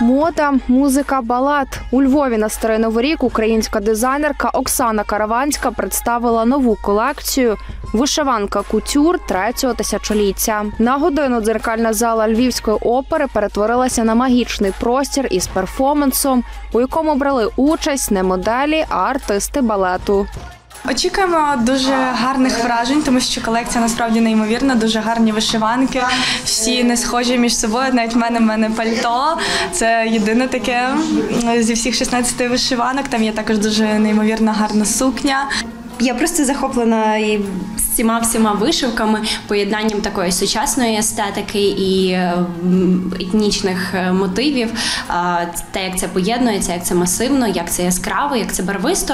мода, музика, балет. У Львові на Старий Новий рік українська дизайнерка Оксана Караванська представила нову колекцію «Вишиванка кутюр третього тисячоліття». На годину дзеркальна зала Львівської опери перетворилася на магічний простір із перформансом, у якому брали участь не моделі, а артисти балету. Очікуємо дуже гарних вражень, тому що колекція насправді неймовірна, дуже гарні вишиванки, всі не схожі між собою, навіть в мене пальто, це єдине таке зі всіх 16 вишиванок, там є також дуже неймовірна гарна сукня. Я просто захоплена і всіма вишивками, поєднанням такої сучасної естетики і етнічних мотивів. Те, як це поєднується, як це масивно, як це яскраво, як це барвисто.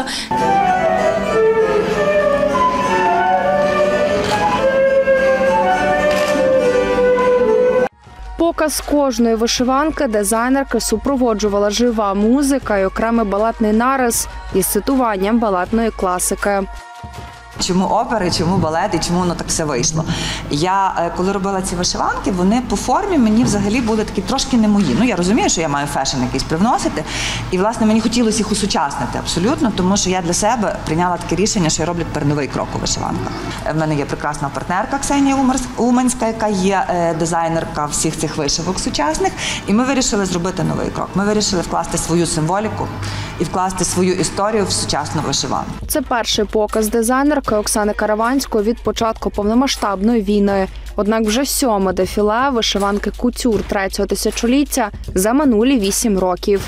Показ кожної вишиванки дизайнерки супроводжувала жива музика і окремий балетний нарис із цитуванням балетної класики. Чому опери, чому балет і чому воно так все вийшло? Я, коли робила ці вишиванки, вони по формі мені взагалі були такі трошки не мої. Ну, я розумію, що я маю фешн якийсь привносити. І, власне, мені хотілося їх усучаснити абсолютно, тому що я для себе прийняла таке рішення, що я роблю тепер новий крок у вишиванках. В мене є прекрасна партнерка Ксенія Уманська, яка є дизайнерка всіх цих вишивок сучасних. І ми вирішили зробити новий крок. Ми вирішили вкласти свою символіку і вкласти свою історію в сучасну вишиванку. Це перший показ дизайнерки Оксани Караванської від початку повномасштабної війни. Однак вже 7-ме дефіле вишиванки кутюр третього тисячоліття за минулі 8 років.